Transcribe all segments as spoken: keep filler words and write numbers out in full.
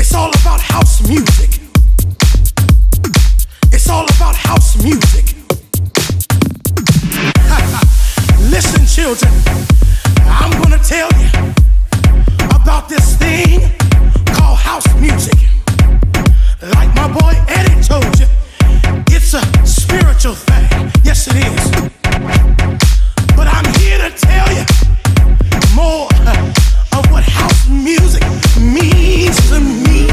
It's all about house music. It's all about house music. Listen, children, I'm gonna tell you about this thing called house music. Like my boy Eddie told you, it's a spiritual thing. Yes, it is. But I'm here to tell you more of what house music means to me.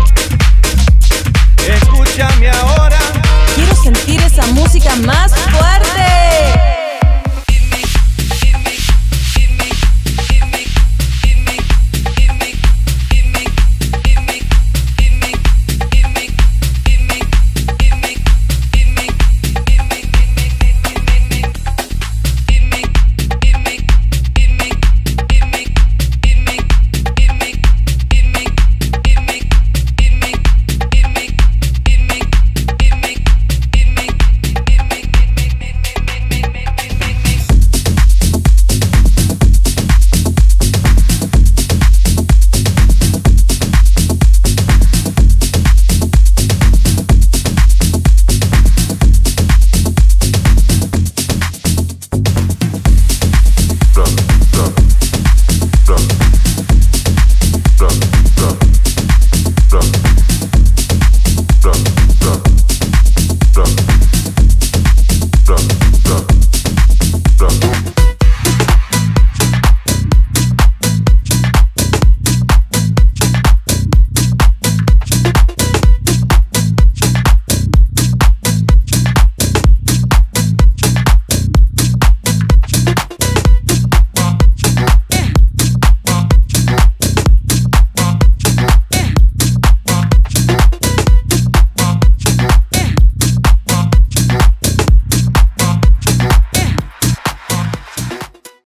Más fuerte.